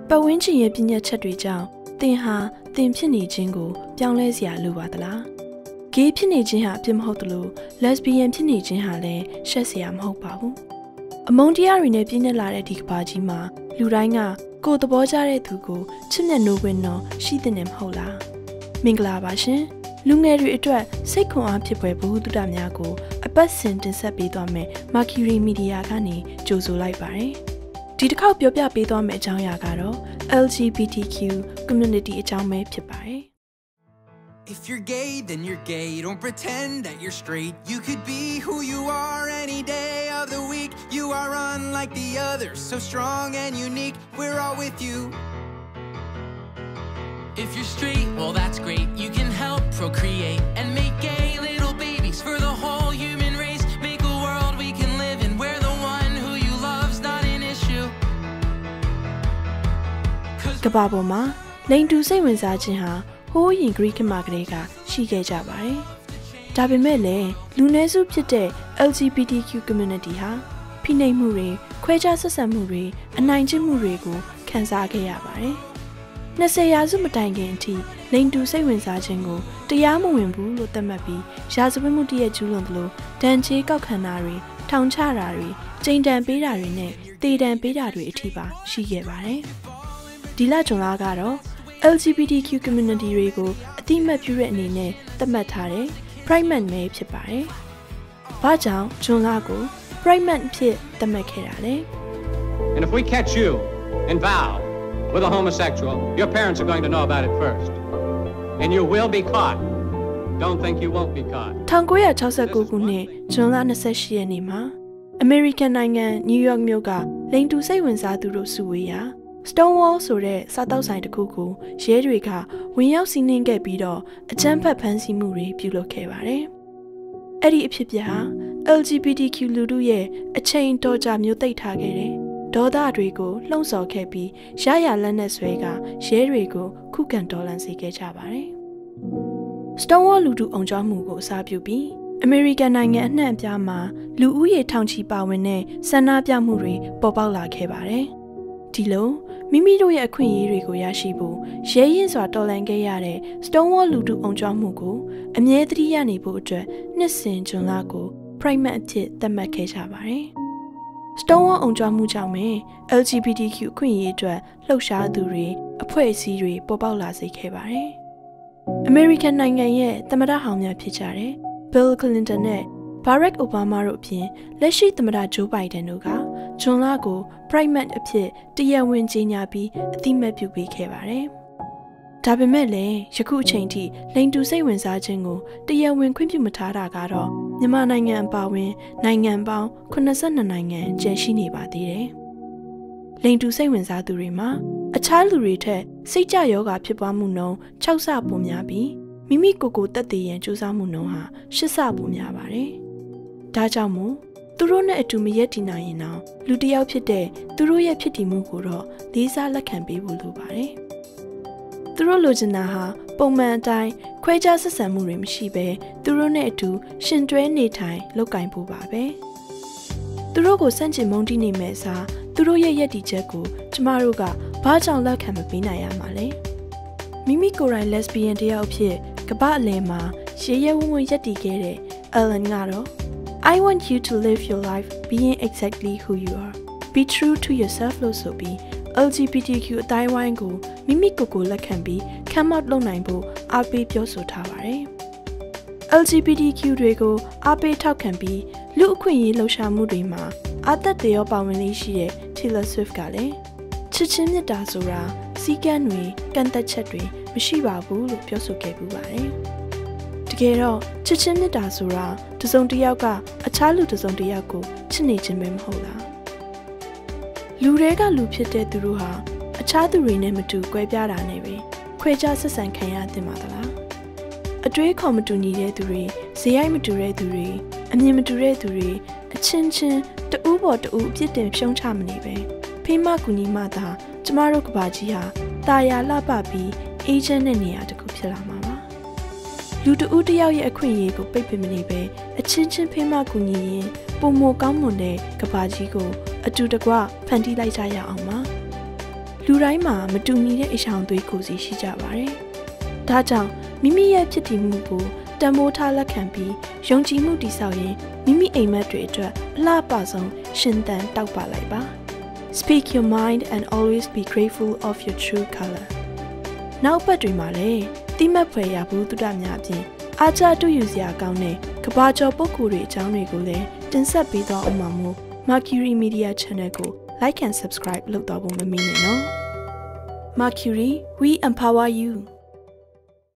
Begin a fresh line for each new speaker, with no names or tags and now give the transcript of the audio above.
ပတ်ဝန်းကျင်ရဲ့ပြညတ်ချက်တွေကြောင့်သင်ဟာသင်ဖြစ်နေခြင်းကိုပြောင်းလဲစရာလိုပါသလားဂေးဖြစ်နေခြင်းဟာအပြစ်မဟုတ်သလိုလက်စဘီယန်ဖြစ်နေခြင်းဟာလည်းရှက်စရာမဟုတ်ပါဘူးအမုန်းတရားတွေနဲ့ပြည့်ညက်လာတဲ့ဒီကဘာကြီးမှာလူတိုင်းကကိုယ်သဘောကျတဲ့သူကိုချစ်မြတ်နိုးခွင့်တော့ရှိတဲ့နေမဟုတ်လားမင်္ဂလာပါရှင်လူငယ်တွေအတွက်စိတ်ခွန်အားဖြစ်ပွဲဘဝတုဒ္ဒများကိုအပတ်စဉ်တင်ဆက်ပေးသွားမယ် Mercury Media ကနေကြိုဆိုလိုက်ပါတယ်ဒီတစ်ခေါက်ပြောပြပေးသွားမယ့်အကြောင်းအရာကတော့ LGBTQ community အကြောင်းပဲဖြစ်ပါတယ်
If you're gay, then you're gay. Don't pretend that you're straight. You could be who you are any day of the week. You are unlike the others, so strong and unique. We're all with you.
If you're straight, well that's great. You can help procreate and make gay little babies for the whole human race. Make a world we can live in where the one who you love's not an issue.
ကမ္ဘာပေါ်မှာလိင်တူစိတ်ဝင်စားခြင်းဟာဟိုးရင် Greek မှာကလေးကရှိခဲ့ကြပါတယ်။ဒါပေမဲ့လည်းလူနည်းစုဖြစ်တဲ့ LGBTQ community ဟာဖိနှိပ်မှုတွေခွဲခြားဆက်ဆံမှုတွေအနိုင်ကျင့်မှုတွေကိုခံစားခဲ့ရပါတယ်။20ရာစုမတိုင်ခင်အထိလိင်တူစိတ်ဝင်စားခြင်းကိုတရားမဝင်ဘူးလို့သတ်မှတ်ပြီးရာဇဝတ်မှုတရက်ကျူးလွန်သလိုဒဏ်ကြေးကောက်ခံတာတွေထောင်ချတာတွေကြိမ်တန်ပေးတာတွေနဲ့တေတံပေးတာတွေအထိပါရှိခဲ့ပါတယ်။ဒီလဇွန်လကတော့LGBTQ community တွေကိုအတိအမှတ်ပြုတဲ့အနေနဲ့သတ်မှတ်ထားတဲ့ Pride Month ပဲဖြစ်ပါတယ်။ဘာကြောင့်ဇွန်လကို Pride Month ဖြစ်သတ်မှတ်ခဲ့တာလဲ
And if we catch you in vow with a homosexual, your parents are going to know about it first. And you will be caught. Don't think you won't be caught.
1969ခုနှစ်ဇွန်လ28ရက်နေ့မှာအမေရိကန်နိုင်ငံနယူးယောက်မြို့ကလိင်တူစိတ်ဝင်စားသူတို့စုဝေးရာ Stonewall ဆိုတဲ့စားတောက်ဆိုင်တစ်ခုကိုရဲတွေကဝင်ရောက်စီးနင်းခဲ့ပြီးတော့အကြမ်းဖက်ဖမ်းဆီးမှုတွေပြုလုပ်ခဲ့ပါတယ်။အဲ့ဒီအဖြစ်အပျက်ဟာ LGBTQ လူထုရဲ့အချိန်တော်ကြာမျိုးသိပ်ထားခဲ့တဲ့ဒေါသတွေကိုလှုံ့ဆော်ခဲ့ပြီးရရလက်နဲ့ဆွဲကရဲတွေကိုခုခံတော်လှန်စေခဲ့ကြပါတယ်။ Stonewall လူထုအုံကြွမှုကိုအစားပြုပြီးအမေရိကန်နိုင်ငံအနှံ့အပြားမှာလူဦးရေထောင်ချီပါဝင်တဲ့ဆန္ဒပြမှုတွေပေါ်ပေါက်လာခဲ့ပါတယ်။ဒီလိုမိမိတို့ရဲ့အခွင့်အရေးတွေကိုရရှိဖို့ရဲရင်စွာတော်လှန်ခဲ့ရတဲ့ Stonewall လူထုအုံကြွမှုကိုအမြဲတမ်းရနေဖို့အတွက်နှစ်စဉ်ဇွန်လကို Pride Month အဖြစ်သတ်မှတ်ခဲ့ကြပါတယ်။ Stonewall အုံကြွမှုကြောင့်ပဲ LGBTQ အခွင့်အရေးအတွက်လှုပ်ရှားသူတွေအဖွဲ့အစည်းတွေပေါ်ပေါက်လာစေခဲ့ပါတယ်။ American နိုင်ငံရဲ့သမ္မတဟောင်းများဖြစ်ကြတဲ့ Bill Clinton နဲ့ Barack Obama တို့အပြင်လက်ရှိသမ္မတ Joe Biden တို့ကဇွန်လကို Pride Month အဖြစ်တရားဝင်ကြေညာပြီးအသိအမှတ်ပြုပေးခဲ့ပါတယ်။ဒါပေမဲ့လည်းယခုအချိန်ထိလိင်တူစိတ်ဝင်စားခြင်းကိုတရားဝင်ခွင့်ပြုမထားတာကတော့မြန်မာနိုင်ငံအပါအဝင်နိုင်ငံပေါင်း82နိုင်ငံကျန်ရှိနေပါသေးတယ်။လိင်တူစိတ်ဝင်စားသူတွေမှာအခြားလူတွေထက်စိတ်ကြယောဂဖြစ်ပွားမှုနှုန်း6ဆပိုများပြီးမိမိကိုယ်ကိုသက်သေရန်ကြိုးစားမှုနှုန်းဟာ8ဆပိုများပါတယ်။ဒါကြောင့်မို့သူတို့နဲ့အတူမရက်တည်နိုင်ရင်တော့လူတစ်ယောက်ဖြစ်တဲ့သူတို့ရဲ့ဖြစ်တည်မှုကိုတော့လေးစားလက်ခံပေးဖို့လိုပါတယ်။သူတို့လိုချင်တာဟာပုံမှန်အတိုင်းခွဲခြားဆက်ဆံမှုတွေမရှိဘဲသူတို့နဲ့အတူရှင်တွဲနေထိုင်လုပ်ကင်ဖို့ပါပဲ။သူတို့ကိုစန့်ကျင်မုန်းတီးနေမဲ့အစားသူတို့ရဲ့ယက်တည်ချက်ကိုကျမတို့ကဘာကြောင့်လက်ခံမပေးနိုင်ရမှာလဲ။မိမိကိုယ်တိုင် lesbian တယောက်ဖြစ်ကမ္ဘာအလယ်မှာရေရဲဝံ့ဝံ့ယက်တည်ခဲ့တဲ့ Ellen ကတော့I want you to live your life being exactly who you are. Be true to yourself လို့ဆိုပြီး LGBTQ အတိုင်းဝိုင်းကိုမိမိကိုယ်ကိုလက်ခံပြီး come out လုပ်နိုင်ဖို့အားပေးပြောဆိုထားပါတယ်။ LGBTQ တွေကိုအားပေးထောက်ခံပြီးလူအခွင့်အရေးလှုပ်ရှားမှုတွေမှာအားသက်သေရောပါဝင်လေးရှိတဲ့ Taylor Swift ကလည်းချစ်ချင်းမြတ်တာဆိုတာစီကံတွေကန့်သက်ချက်တွေမရှိပါဘူးလို့ပြောဆိုခဲ့ပူပါတယ်။တကယ်တော့ချစ်ချင်းမြတ်တာဆိုတာတစုံတစ်ယောက်ကအခြားလူတစုံတစ်ယောက်ကိုချစ်နေခြင်းပဲမဟုတ်လားလူတွေကလူဖြစ်တဲ့သူတို့ဟာအခြားသူတွေနဲ့မတူကွဲပြားတာနဲ့ပဲခွဲခြားဆက်ဆံခံရသင့်ပါသလားအတွေးခေါ်မတူညီတဲ့သူတွေဇေယိုက်မတူတဲ့သူတွေအမြင်မတူတဲ့သူတွေအချင်းချင်းတူးပေါ်တူးအပြစ်တင်ဖြုံးချမနေပဲဖိမကူညီမှသာကျမတို့ကဘာကြီးဟာတာယာလှပပြီးအေဂျင့်တဲ့နေရာတစ်ခုဖြစ်လာမှာပါလူတဦးတယောက်ရဲ့အခွင့်အရေးကိုပိတ်ပင်မနေပဲအချင်းချင်းဖိမကူညီရင်ပုံမကောင်းမွန်တဲ့ကဘာကြီးကိုအတူတကွဖန်တီးလိုက်ကြရအောင်ပါလူတိုင်းမှာမတူညီတဲ့အဆောင်သွေးကိုယ်စီရှိကြပါတယ်။ဒါကြောင့်မိမိရဲ့ဖြစ်တည်မှုကိုတန်ဖိုးထားလက်ခံပြီးယုံကြည်မှုတည်ဆောက်ရင်မိမိအိမ်မက်တွေအတွက်အလှပဆုံးရှင်သန်တောက်ပလိုက်ပါ။ Speak your mind and always be grateful of your true color. နောက်ပတ်တွေမှာလည်းတိမတ်ဖွယ်ရဘူးတုဒ္ဒများအပြင်အားကျတူယူစရာကောင်းတဲ့ကဘာကျော်ပုဂ္ဂိုလ်တွေအကြောင်းတွေကိုလည်းတင်ဆက်ပေးသွားအောင်ပါမို့ Mercury Media Channel ကို like and subscribe လုပ်တော့ဖို့မမေ့နဲ့နော် Mercury, we empower you.